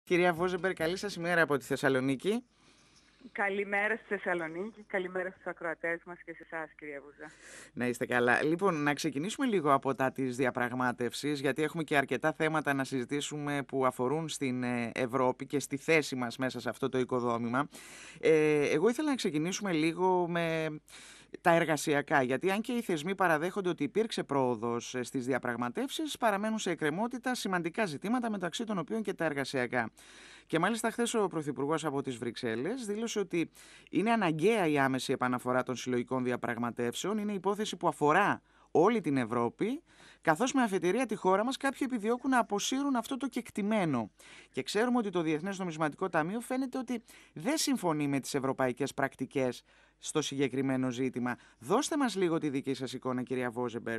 Κυρία Βόζεμπερ, καλή σας ημέρα από τη Θεσσαλονίκη. Καλημέρα στη Θεσσαλονίκη, καλημέρα στους ακροατές μας και σε εσάς, κυρία Βούζα. Να είστε καλά. Λοιπόν, να ξεκινήσουμε λίγο από τα της διαπραγμάτευσης, γιατί έχουμε και αρκετά θέματα να συζητήσουμε που αφορούν στην Ευρώπη και στη θέση μας μέσα σε αυτό το οικοδόμημα. Εγώ ήθελα να ξεκινήσουμε λίγο με τα εργασιακά, γιατί αν και οι θεσμοί παραδέχονται ότι υπήρξε πρόοδος στις διαπραγματεύσεις, παραμένουν σε εκκρεμότητα σημαντικά ζητήματα, μεταξύ των οποίων και τα εργασιακά. Και μάλιστα χθες ο Πρωθυπουργός από τις Βρυξέλλες δήλωσε ότι είναι αναγκαία η άμεση επαναφορά των συλλογικών διαπραγματεύσεων. Είναι υπόθεση που αφορά όλη την Ευρώπη, καθώς με αφετηρία τη χώρα μας κάποιοι επιδιώκουν να αποσύρουν αυτό το κεκτημένο. Και ξέρουμε ότι το Διεθνές Νομισματικό Ταμείο φαίνεται ότι δεν συμφωνεί με τις ευρωπαϊκές πρακτικές στο συγκεκριμένο ζήτημα. Δώστε μας λίγο τη δική σας εικόνα, κυρία Βόζεμπεργκ.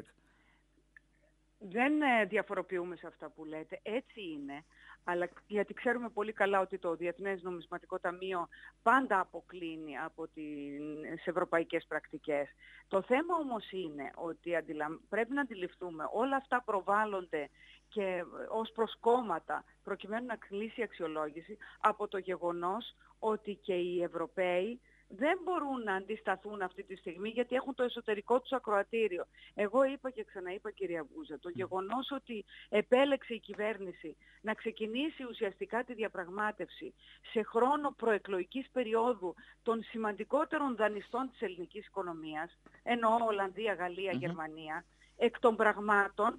Δεν διαφοροποιούμε σε αυτά που λέτε, έτσι είναι, αλλά γιατί ξέρουμε πολύ καλά ότι το Διεθνές Νομισματικό Ταμείο πάντα αποκλίνει από τις ευρωπαϊκές πρακτικές. Το θέμα όμως είναι ότι πρέπει να αντιληφθούμε όλα αυτά προβάλλονται και ως προσκόμματα προκειμένου να κλείσει η αξιολόγηση από το γεγονός ότι και οι Ευρωπαίοι δεν μπορούν να αντισταθούν αυτή τη στιγμή γιατί έχουν το εσωτερικό τους ακροατήριο. Εγώ είπα και ξαναείπα, κυρία Βούζα, το γεγονός ότι επέλεξε η κυβέρνηση να ξεκινήσει ουσιαστικά τη διαπραγμάτευση σε χρόνο προεκλογικής περίοδου των σημαντικότερων δανειστών της ελληνικής οικονομίας, εννοώ Ολλανδία, Γαλλία, Γερμανία, εκ των πραγμάτων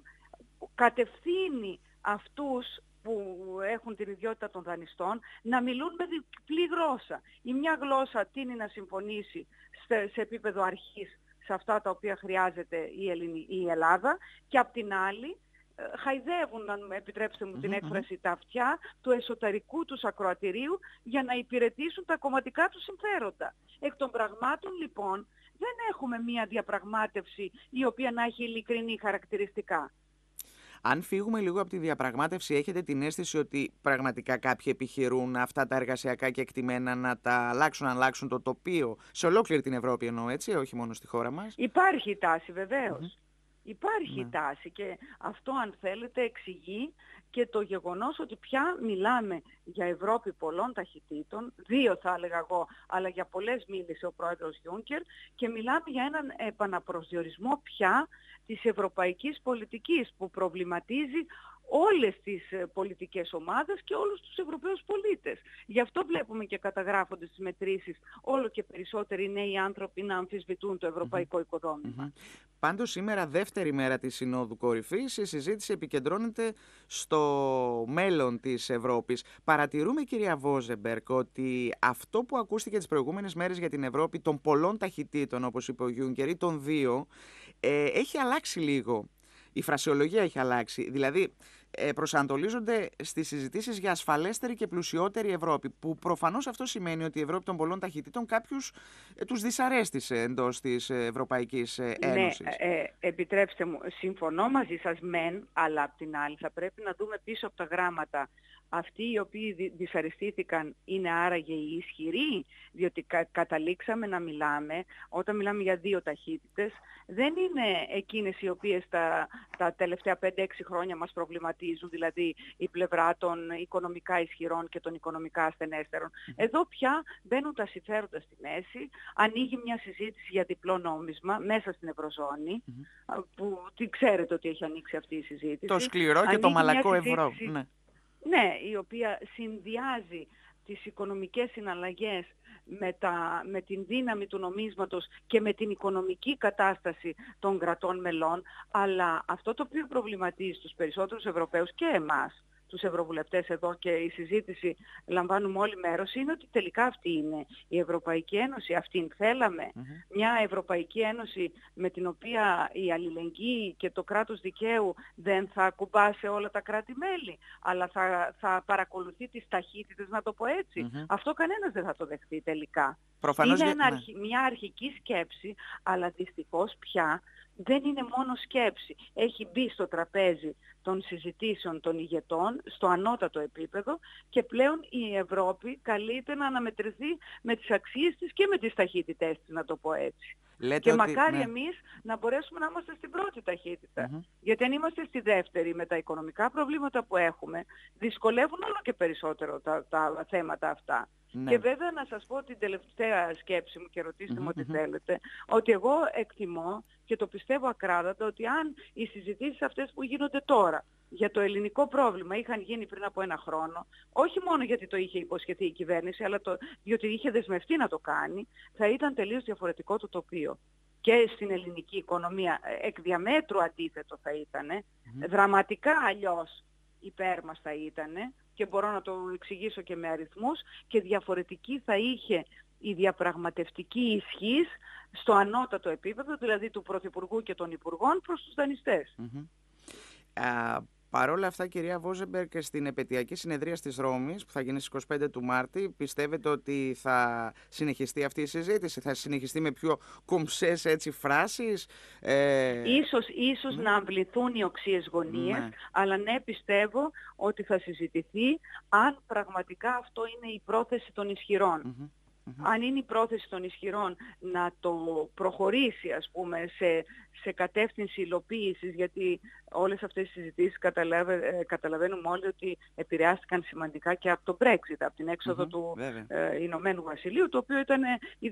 κατευθύνει αυτούς που έχουν την ιδιότητα των δανειστών να μιλούν με διπλή γλώσσα. Η μια γλώσσα τείνει να συμφωνήσει σε επίπεδο αρχής σε αυτά τα οποία χρειάζεται η Ελλάδα και απ' την άλλη χαϊδεύουν, αν επιτρέψτε μου την έκφραση, τα αυτιά του εσωτερικού τους ακροατηρίου για να υπηρετήσουν τα κομματικά τους συμφέροντα. Εκ των πραγμάτων λοιπόν δεν έχουμε μια διαπραγμάτευση η οποία να έχει ειλικρινή χαρακτηριστικά. Αν φύγουμε λίγο από τη διαπραγμάτευση, έχετε την αίσθηση ότι πραγματικά κάποιοι επιχειρούν αυτά τα εργασιακά κεκτημένα να τα αλλάξουν το τοπίο σε ολόκληρη την Ευρώπη, εννοώ, έτσι, όχι μόνο στη χώρα μας? Υπάρχει τάση βεβαίως. Υπάρχει τάση και αυτό, αν θέλετε, εξηγεί και το γεγονός ότι πια μιλάμε για Ευρώπη πολλών ταχυτήτων, δύο θα έλεγα εγώ, αλλά για πολλές μίλησε ο πρόεδρος Γιούνκερ, και μιλάμε για έναν επαναπροσδιορισμό πια της ευρωπαϊκής πολιτικής που προβληματίζει όλες τις πολιτικές ομάδες και όλους τους Ευρωπαίους πολίτες. Γι' αυτό βλέπουμε και καταγράφονται στις μετρήσεις όλο και περισσότεροι νέοι άνθρωποι να αμφισβητούν το ευρωπαϊκό οικοδόμημα. Πάντως σήμερα, δεύτερη μέρα της Συνόδου Κορυφής, η συζήτηση επικεντρώνεται στο μέλλον της Ευρώπης. Παρατηρούμε, κυρία Βόζεμπεργκ, ότι αυτό που ακούστηκε τις προηγούμενες μέρες για την Ευρώπη των πολλών ταχυτήτων, όπως είπε ο Γιούνκερ, ή των δύο, έχει αλλάξει λίγο. Η φρασιολογία έχει αλλάξει. Δηλαδή, προσανατολίζονται στις συζητήσεις για ασφαλέστερη και πλουσιότερη Ευρώπη, που προφανώς αυτό σημαίνει ότι η Ευρώπη των πολλών ταχυτήτων κάποιους τους δυσαρέστησε εντός της Ευρωπαϊκής Ένωσης. Ναι, επιτρέψτε μου, συμφωνώ μαζί σας μεν, αλλά απ' την άλλη θα πρέπει να δούμε πίσω από τα γράμματα. Αυτοί οι οποίοι δυσαρεστήθηκαν είναι άραγε οι ισχυροί, διότι καταλήξαμε να μιλάμε, όταν μιλάμε για δύο ταχύτητες, δεν είναι εκείνες οι οποίες τα τελευταία 5-6 χρόνια μας προβληματίζουν, δηλαδή η πλευρά των οικονομικά ισχυρών και των οικονομικά ασθενέστερων. Εδώ πια μπαίνουν τα συμφέροντα στη μέση, ανοίγει μια συζήτηση για διπλό νόμισμα μέσα στην Ευρωζώνη, που ξέρετε ότι έχει ανοίξει αυτή η συζήτηση. Το σκληρό και το μαλακό ευρώ. Ναι, η οποία συνδυάζει τις οικονομικές συναλλαγές με την δύναμη του νομίσματος και με την οικονομική κατάσταση των κρατών μελών, αλλά αυτό το οποίο προβληματίζει τους περισσότερους Ευρωπαίους και εμάς, τους ευρωβουλευτές εδώ, και η συζήτηση λαμβάνουμε όλοι μέρος, είναι ότι τελικά αυτή είναι η Ευρωπαϊκή Ένωση. Αυτήν θέλαμε. Μια Ευρωπαϊκή Ένωση με την οποία η αλληλεγγύη και το κράτος δικαίου δεν θα ακουμπά σε όλα τα κράτη-μέλη, αλλά θα παρακολουθεί τις ταχύτητες, να το πω έτσι. Αυτό κανένας δεν θα το δεχτεί τελικά. Προφανώς είναι μια αρχική σκέψη, αλλά δυστυχώς πια δεν είναι μόνο σκέψη. Έχει μπει στο τραπέζι των συζητήσεων των ηγετών στο ανώτατο επίπεδο και πλέον η Ευρώπη καλείται να αναμετρηθεί με τις αξίες της και με τις ταχύτητές της, να το πω έτσι. Λέτε Και ότι, μακάρι ναι. εμείς να μπορέσουμε να είμαστε στην πρώτη ταχύτητα. Γιατί αν είμαστε στη δεύτερη με τα οικονομικά προβλήματα που έχουμε, δυσκολεύουν όλο και περισσότερο τα θέματα αυτά. Ναι. Και βέβαια να σας πω την τελευταία σκέψη μου και ρωτήστε μου ό,τι θέλετε, ότι εγώ εκτιμώ και το πιστεύω ακράδαντα ότι αν οι συζητήσεις αυτές που γίνονται τώρα για το ελληνικό πρόβλημα είχαν γίνει πριν από 1 χρόνο, όχι μόνο γιατί το είχε υποσχεθεί η κυβέρνηση, αλλά διότι είχε δεσμευτεί να το κάνει, θα ήταν τελείως διαφορετικό το τοπίο. Και στην ελληνική οικονομία εκ διαμέτρου αντίθετο θα ήταν, δραματικά αλλιώς υπέρ μας θα ήταν, και μπορώ να το εξηγήσω και με αριθμούς, και διαφορετική θα είχε η διαπραγματευτική ισχύς στο ανώτατο επίπεδο, δηλαδή του Πρωθυπουργού και των Υπουργών προς τους δανειστές. Παρόλα αυτά, κυρία Βόζεμπεργκ, και στην επετειακή συνεδρία της Ρώμης που θα γίνει στις 25 του Μάρτη, πιστεύετε ότι θα συνεχιστεί αυτή η συζήτηση, θα συνεχιστεί με πιο κομψές έτσι φράσεις? Ίσως να αμβληθούν οι οξείες γωνίες, αλλά ναι, πιστεύω ότι θα συζητηθεί αν πραγματικά αυτό είναι η πρόθεση των ισχυρών. Αν είναι η πρόθεση των ισχυρών να το προχωρήσει, ας πούμε, σε κατεύθυνση υλοποίησης, γιατί όλες αυτές οι συζητήσεις καταλαβαίνουμε όλοι ότι επηρεάστηκαν σημαντικά και από το Brexit, από την έξοδο του Ηνωμένου Βασιλείου, το οποίο ήταν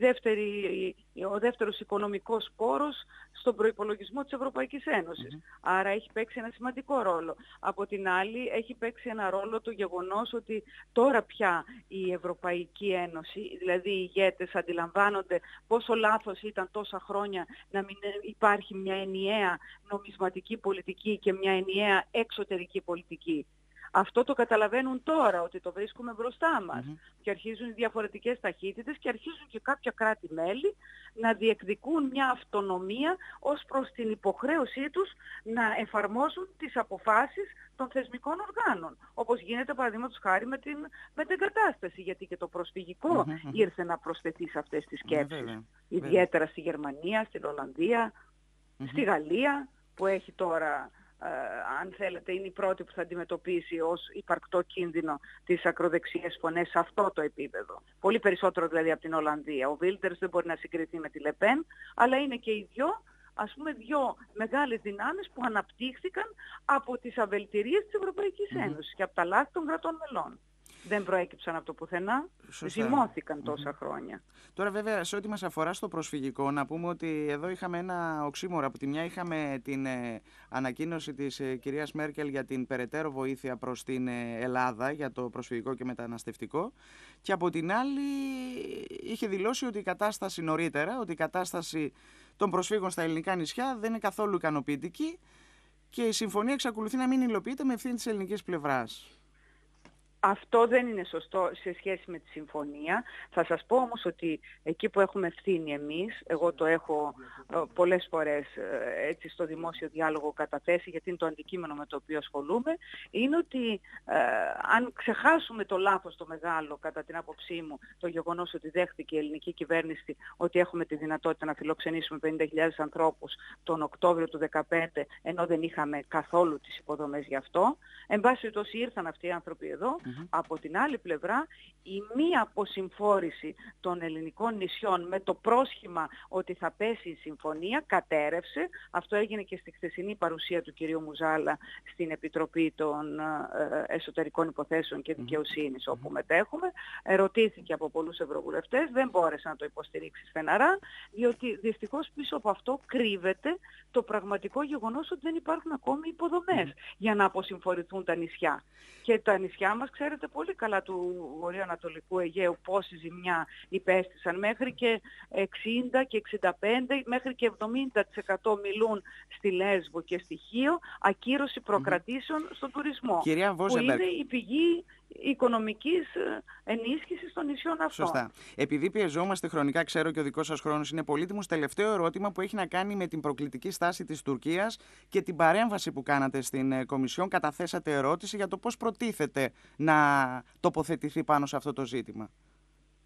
ο δεύτερος οικονομικός πόρος στον προϋπολογισμό της Ευρωπαϊκής Ένωσης. Άρα έχει παίξει ένα σημαντικό ρόλο. Από την άλλη έχει παίξει ένα ρόλο το γεγονός ότι τώρα πια η Ευρωπαϊκή Ένωση, δηλαδή οι ηγέτες, αντιλαμβάνονται πόσο λάθος ήταν τόσα χρόνια να μην υπάρχει μια ενιαία νομισματική πολιτική και μια ενιαία εξωτερική πολιτική. Αυτό το καταλαβαίνουν τώρα, ότι το βρίσκουμε μπροστά μας. Και αρχίζουν οι διαφορετικές ταχύτητες και αρχίζουν και κάποια κράτη-μέλη να διεκδικούν μια αυτονομία ως προς την υποχρέωσή τους να εφαρμόσουν τις αποφάσεις των θεσμικών οργάνων. Όπως γίνεται παραδείγματος χάρη με την κατάσταση, γιατί και το προσφυγικό ήρθε να προσθεθεί σε αυτές τις σκέψεις. Ιδιαίτερα στη Γερμανία, στην Ολλανδία, στη Γαλλία, που έχει τώρα, αν θέλετε, είναι η πρώτη που θα αντιμετωπίσει ως υπαρκτό κίνδυνο τις ακροδεξιές φωνές σε αυτό το επίπεδο. Πολύ περισσότερο δηλαδή από την Ολλανδία. Ο Βίλτερς δεν μπορεί να συγκριθεί με τη Λεπέν, αλλά είναι και οι δύο μεγάλες δυνάμεις που αναπτύχθηκαν από τις αβελτηρίες της Ευρωπαϊκής Ένωσης και από τα λάθη των κρατών μελών. Δεν προέκυψαν από το πουθενά, ζυμώθηκαν τόσα χρόνια. Τώρα βέβαια, σε ό,τι μας αφορά στο προσφυγικό, να πούμε ότι εδώ είχαμε ένα οξύμορο. Από τη μια είχαμε την ανακοίνωση της κυρίας Μέρκελ για την περαιτέρω βοήθεια προς την Ελλάδα για το προσφυγικό και μεταναστευτικό, και από την άλλη είχε δηλώσει ότι η κατάσταση νωρίτερα, ότι η κατάσταση των προσφύγων στα ελληνικά νησιά δεν είναι καθόλου ικανοποιητική και η συμφωνία εξακολουθεί να μην υλοποιείται με ευθύνη της ελληνικής πλευράς. Αυτό δεν είναι σωστό σε σχέση με τη συμφωνία. Θα σας πω όμως ότι εκεί που έχουμε ευθύνη εμείς, εγώ το έχω πολλές φορές έτσι στο δημόσιο διάλογο καταθέσει, γιατί είναι το αντικείμενο με το οποίο ασχολούμαι, είναι ότι αν ξεχάσουμε το λάθος το μεγάλο, κατά την άποψή μου, το γεγονός ότι δέχτηκε η ελληνική κυβέρνηση ότι έχουμε τη δυνατότητα να φιλοξενήσουμε 50.000 ανθρώπους τον Οκτώβριο του 2015, ενώ δεν είχαμε καθόλου τις υποδομές γι' αυτό. Εν πάση περιπτώσει ήρθαν αυτοί οι άνθρωποι εδώ. Από την άλλη πλευρά, η μη αποσυμφόρηση των ελληνικών νησιών με το πρόσχημα ότι θα πέσει η συμφωνία κατέρευσε. Αυτό έγινε και στη χθεσινή παρουσία του κυρίου Μουζάλα στην Επιτροπή των Εσωτερικών Υποθέσεων και Δικαιοσύνης, όπου μετέχουμε. Ερωτήθηκε από πολλούς ευρωβουλευτές, δεν μπόρεσε να το υποστηρίξει στεναρά, διότι δυστυχώς πίσω από αυτό κρύβεται το πραγματικό γεγονός ότι δεν υπάρχουν ακόμη υποδομές για να αποσυμφορηθούν τα νησιά. Και τα νησιά μας, ξέρετε πολύ καλά, του βορειοανατολικού Αιγαίου πόση ζημιά υπέστησαν. Μέχρι και 60 και 65 μέχρι και 70% μιλούν στη Λέσβο και στη Χίο ακύρωση προκρατήσεων στον τουρισμό, που είναι η πηγή οικονομικής ενίσχυσης των νησιών αυτών. Σωστά. Επειδή πιεζόμαστε χρονικά, ξέρω και ο δικός σας χρόνος είναι πολύτιμος, τελευταίο ερώτημα που έχει να κάνει με την προκλητική στάση της Τουρκίας και την παρέμβαση που κάνατε στην Κομισιόν. Καταθέσατε ερώτηση για το πώς προτίθεται να τοποθετηθεί πάνω σε αυτό το ζήτημα.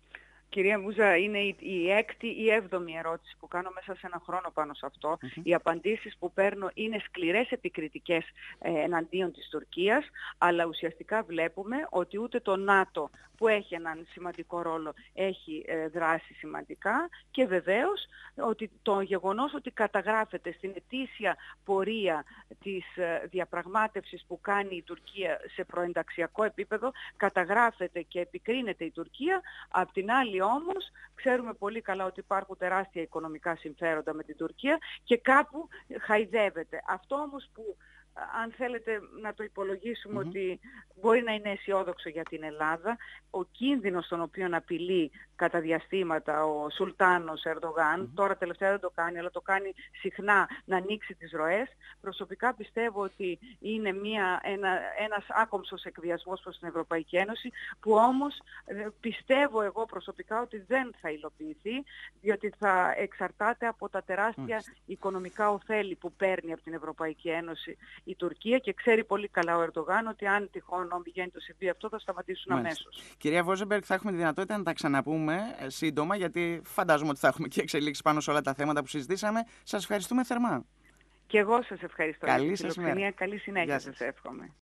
Κυρία Μούζα, είναι η έκτη ή έβδομη ερώτηση που κάνω μέσα σε ένα χρόνο πάνω σε αυτό. Οι απαντήσεις που παίρνω είναι σκληρές επικριτικές εναντίον της Τουρκίας, αλλά ουσιαστικά βλέπουμε ότι ούτε το ΝΑΤΟ, που έχει έναν σημαντικό ρόλο, έχει δράσει σημαντικά, και βεβαίως ότι το γεγονός ότι καταγράφεται στην ετήσια πορεία της διαπραγμάτευσης που κάνει η Τουρκία σε προενταξιακό επίπεδο, καταγράφεται και επικρίνεται η Τουρκία. Απ' την άλλη όμως ξέρουμε πολύ καλά ότι υπάρχουν τεράστια οικονομικά συμφέροντα με την Τουρκία και κάπου χαϊδεύεται. Αυτό όμως που, αν θέλετε να το υπολογίσουμε, ότι μπορεί να είναι αισιόδοξο για την Ελλάδα, ο κίνδυνος τον οποίο απειλεί κατά διαστήματα ο Σουλτάνος Ερντογάν, τώρα τελευταία δεν το κάνει, αλλά το κάνει συχνά, να ανοίξει τις ροές. Προσωπικά πιστεύω ότι είναι ένας άκομψος εκβιασμός προς την Ευρωπαϊκή Ένωση, που όμως πιστεύω εγώ προσωπικά ότι δεν θα υλοποιηθεί, διότι θα εξαρτάται από τα τεράστια οικονομικά ωφέλη που παίρνει από την Ευρωπαϊκή Ένωση η Τουρκία, και ξέρει πολύ καλά ο Ερντογάν ότι αν τυχόν βγαίνει το συμβεί αυτό, θα σταματήσουν αμέσως. Κυρία Βόζεμπεργκ, θα έχουμε τη δυνατότητα να τα ξαναπούμε σύντομα, γιατί φαντάζομαι ότι θα έχουμε και εξελίξεις πάνω σε όλα τα θέματα που συζητήσαμε. Σας ευχαριστούμε θερμά. Και εγώ σας ευχαριστώ. Καλή σας ημέρα. Καλή συνέχεια σας εύχομαι.